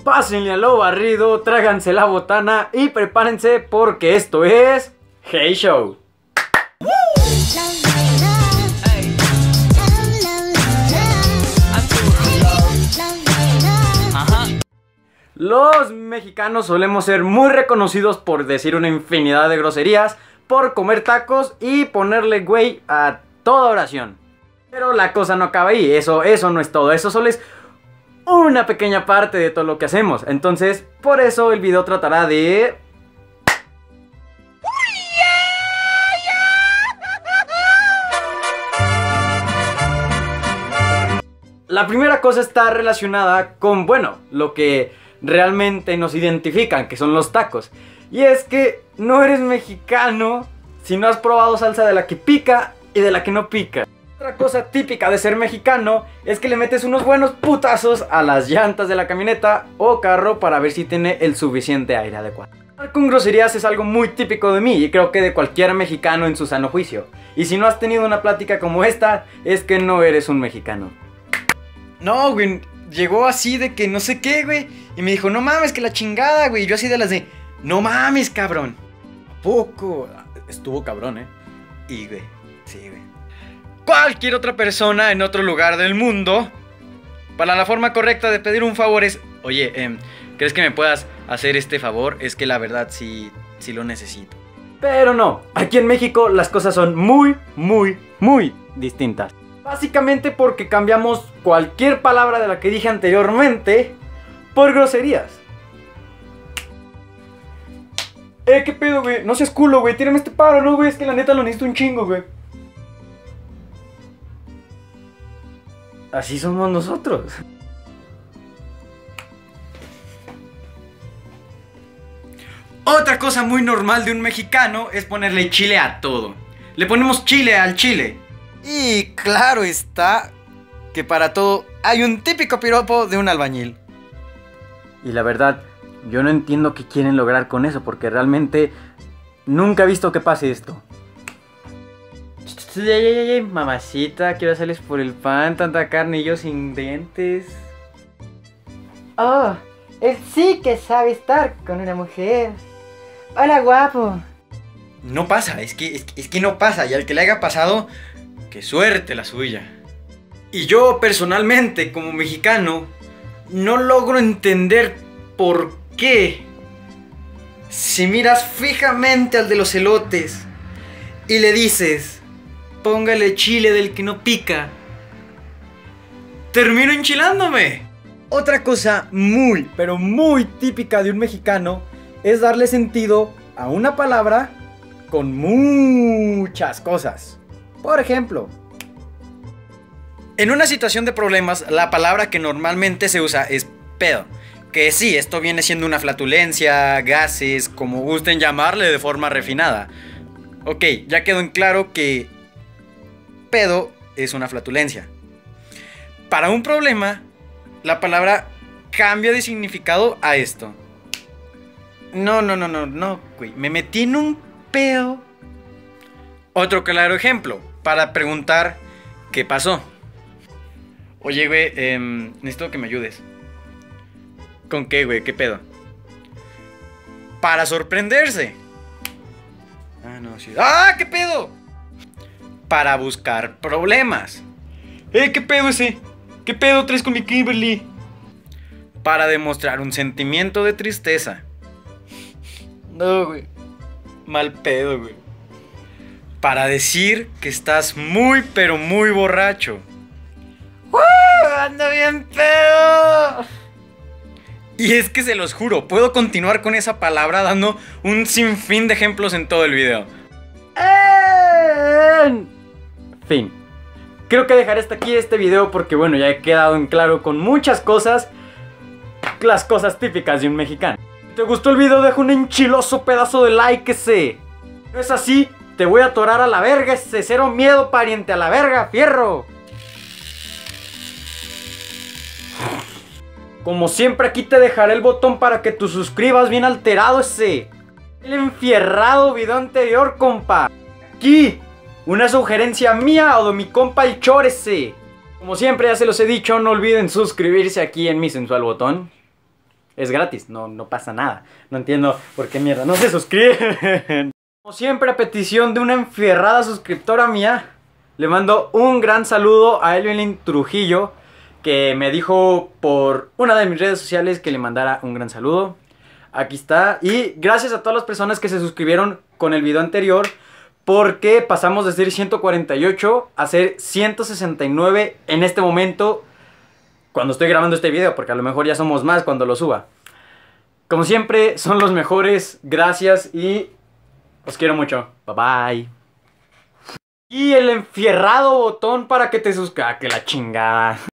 Pásenle a lo barrido, tráiganse la botana y prepárense porque esto es Hey Show. Los mexicanos solemos ser muy reconocidos por decir una infinidad de groserías, por comer tacos y ponerle güey a toda oración. Pero la cosa no acaba ahí, eso no es todo, eso solo es una pequeña parte de todo lo que hacemos. Entonces, por eso el video tratará de... La primera cosa está relacionada con, bueno, lo que realmente nos identifican, que son los tacos. Y es que no eres mexicano si no has probado salsa de la que pica y de la que no pica. Otra cosa típica de ser mexicano es que le metes unos buenos putazos a las llantas de la camioneta o carro para ver si tiene el suficiente aire adecuado. Hablar con groserías es algo muy típico de mí y creo que de cualquier mexicano en su sano juicio. Y si no has tenido una plática como esta, es que no eres un mexicano. No, güey, llegó así de que no sé qué, güey, y me dijo, no mames, que la chingada, güey. Y yo así de las de, no mames, cabrón. ¿A poco? Estuvo cabrón, Y, güey, sí, güey. Cualquier otra persona en otro lugar del mundo, para la forma correcta de pedir un favor es, oye, ¿crees que me puedas hacer este favor? Es que la verdad sí lo necesito. Pero no, aquí en México las cosas son muy distintas. Básicamente porque cambiamos cualquier palabra de la que dije anteriormente por groserías. ¿Qué pedo, güey? No seas culo, güey. Tírame este paro, ¿no, güey? Es que la neta lo necesito un chingo, güey. Así somos nosotros. Otra cosa muy normal de un mexicano es ponerle chile a todo. Le ponemos chile al chile. Y claro está que para todo hay un típico piropo de un albañil. Y la verdad, yo no entiendo qué quieren lograr con eso, porque realmente nunca he visto que pase esto. Mamacita, quiero hacerles por el pan, tanta carne y yo sin dientes. Oh, él sí que sabe estar con una mujer. Hola, guapo. No pasa, es que no pasa, y al que le haya pasado, qué suerte la suya. Y yo personalmente, como mexicano, no logro entender por qué, si miras fijamente al de los elotes y le dices, póngale chile del que no pica, termino enchilándome. Otra cosa muy, pero muy típica de un mexicano es darle sentido a una palabra con muchas cosas. Por ejemplo, en una situación de problemas, la palabra que normalmente se usa es pedo. Que sí, esto viene siendo una flatulencia, gases, como gusten llamarle de forma refinada. Ok, ya quedó en claro que pedo es una flatulencia. Para un problema, la palabra cambia de significado a esto. No, güey, me metí en un pedo. Otro claro ejemplo, para preguntar qué pasó. Oye, güey, necesito que me ayudes. ¿Con qué, güey? ¿Qué pedo? Para sorprenderse. Ah, no, sí. ¡Ah, qué pedo! Para buscar problemas. ¿Qué pedo ese? ¿Qué pedo traes con mi Kimberly? Para demostrar un sentimiento de tristeza. No, güey. Mal pedo, güey. Para decir que estás muy, pero muy borracho. ¡Ando bien pedo! Y es que se los juro, puedo continuar con esa palabra dando un sinfín de ejemplos en todo el video. En fin. Creo que dejaré hasta aquí este video porque, bueno, ya he quedado en claro con muchas cosas. Las cosas típicas de un mexicano. Si te gustó el video, deja un enchiloso pedazo de like ese. No es así, te voy a atorar a la verga ese. Cero miedo, pariente, a la verga, fierro. Como siempre, aquí te dejaré el botón para que te suscribas bien alterado ese. El enfierrado video anterior, compa. Aquí, una sugerencia mía o de mi compa el Chor ese. Como siempre, ya se los he dicho, no olviden suscribirse aquí en mi sensual botón. Es gratis, no pasa nada. No entiendo por qué mierda no se suscriben. Como siempre, a petición de una enfierrada suscriptora mía, le mando un gran saludo a Evelyn Trujillo, que me dijo por una de mis redes sociales que le mandara un gran saludo. Aquí está. Y gracias a todas las personas que se suscribieron con el video anterior, porque pasamos de ser 148 a ser 169 en este momento, cuando estoy grabando este video, porque a lo mejor ya somos más cuando lo suba. Como siempre, son los mejores. Gracias y os quiero mucho. Bye bye. Y el enfierrado botón para que te suscribas. Que la chingada.